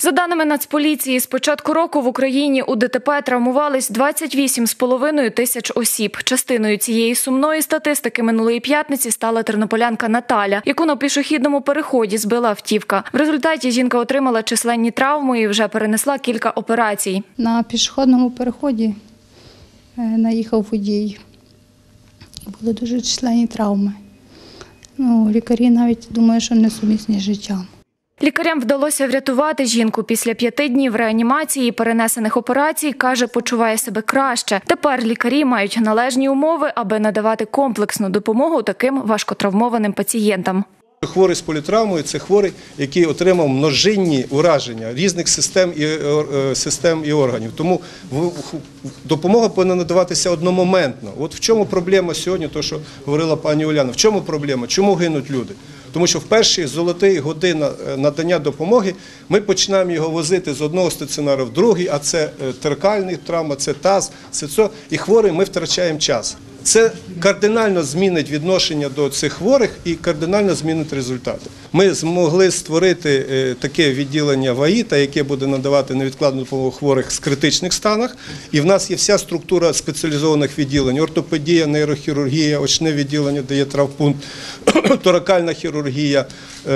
За даними Нацполіції, з початку року в Україні у ДТП травмувались 28,5 тисяч осіб. Частиною цієї сумної статистики минулої п'ятниці стала тернополянка Наталя, яку на пішохідному переході збила автівка. В результаті жінка отримала численні травми і вже перенесла кілька операцій. На пішохідному переході наїхав водій. Були дуже численні травми. Лікарі навіть думають, що несумісні з життям. Лікарям вдалося врятувати жінку. Після 5 днів реанімації і перенесених операцій, каже, почуває себе краще. Тепер лікарі мають належні умови, аби надавати комплексну допомогу таким важкотравмованим пацієнтам. Хворий з політравмою – це хворий, який отримав множинні ураження різних систем і органів. Тому допомога повинна надаватися одномоментно. От в чому проблема сьогодні, то, що говорила пані Уляна, в чому проблема, чому гинуть люди? Тому що в перші золоті години надання допомоги ми починаємо його возити з одного стаціонару в другий, а це торакальна травма, це таз, це все, і хворий ми втрачаємо час. Це кардинально змінить відношення до цих хворих і кардинально змінить результати. Ми змогли створити таке відділення ВАІТа, яке буде надавати невідкладну допомогу хворих з критичних станах. І в нас є вся структура спеціалізованих відділень: ортопедія, нейрохірургія, очне відділення, де є травмпункт, торакальна хірургія,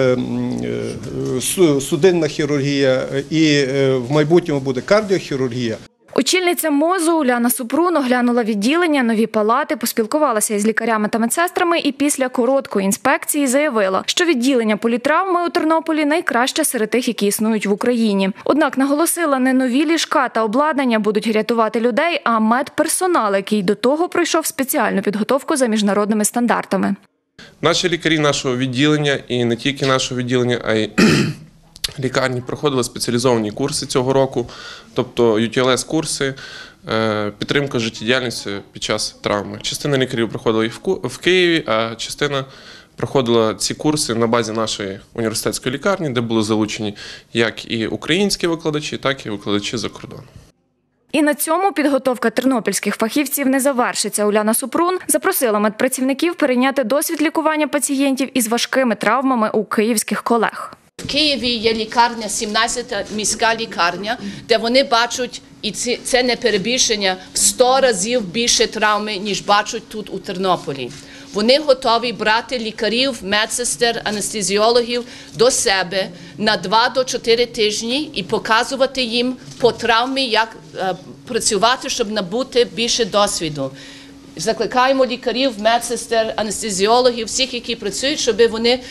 судинна хірургія і в майбутньому буде кардіохірургія. Очільниця МОЗу Уляна Супрун оглянула відділення, нові палати, поспілкувалася із лікарями та медсестрами і після короткої інспекції заявила, що відділення політравми у Тернополі найкраще серед тих, які існують в Україні. Однак наголосила, не нові ліжка та обладнання будуть рятувати людей, а медперсонал, який до того пройшов спеціальну підготовку за міжнародними стандартами. Наші лікарі нашого відділення, і не тільки нашого відділення, а й лікарні проходили спеціалізовані курси цього року, тобто UTLS-курси, підтримка життєдіяльності під час травми. Частина лікарів проходила їх в Києві, а частина проходила ці курси на базі нашої університетської лікарні, де були залучені як і українські викладачі, так і викладачі за кордону. І на цьому підготовка тернопільських фахівців не завершиться. Уляна Супрун запросила медпрацівників перейняти досвід лікування пацієнтів із важкими травмами у київських колег. В Києві є лікарня, 17-та міська лікарня, де вони бачать, і це не перебільшення, в 100 разів більше травми, ніж бачать тут у Тернополі. Вони готові брати лікарів, медсестер, анестезіологів до себе на 2 до 4 тижні і показувати їм по травмі, як працювати, щоб набути більше досвіду. Закликаємо лікарів, медсестер, анестезіологів, всіх, які працюють, щоб вони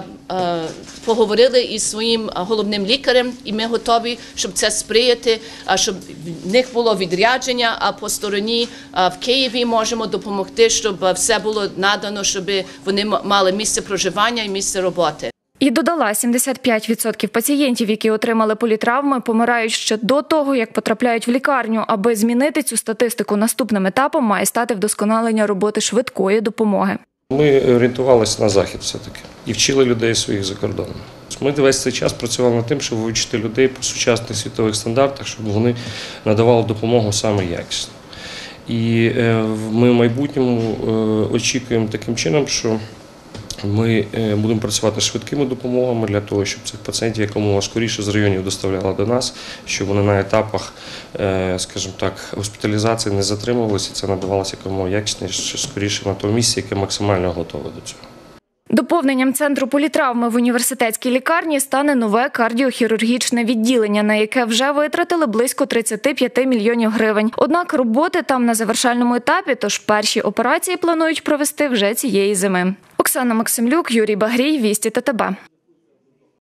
поговорили із своїм головним лікарем, і ми готові, щоб це сприяти, щоб в них було відрядження, а по стороні в Києві можемо допомогти, щоб все було надано, щоб вони мали місце проживання і місце роботи. І додала, 75% пацієнтів, які отримали політравми, помирають ще до того, як потрапляють в лікарню. Аби змінити цю статистику, наступним етапом має стати вдосконалення роботи швидкої допомоги. Ми орієнтувалися на Захід все-таки і вчили людей своїх за кордоном. Ми весь цей час працювали над тим, щоб вивчити людей по сучасних світових стандартах, щоб вони надавали допомогу саме якісно. І ми в майбутньому очікуємо таким чином, що ми будемо працювати швидкими допомогами для того, щоб цих пацієнтів якомога скоріше з районів доставляли до нас, щоб вони на етапах, скажімо так, госпіталізації не затримувалися, і це надавалося якомога якісніше, скоріше на тому місці, яке максимально готове до цього. Доповненням центру політравми в університетській лікарні стане нове кардіохірургічне відділення, на яке вже витратили близько 35 мільйонів гривень. Однак роботи там на завершальному етапі, тож перші операції планують провести вже цієї зими. Оксана Максимлюк, Юрій Багрій, Вісті ТТБ.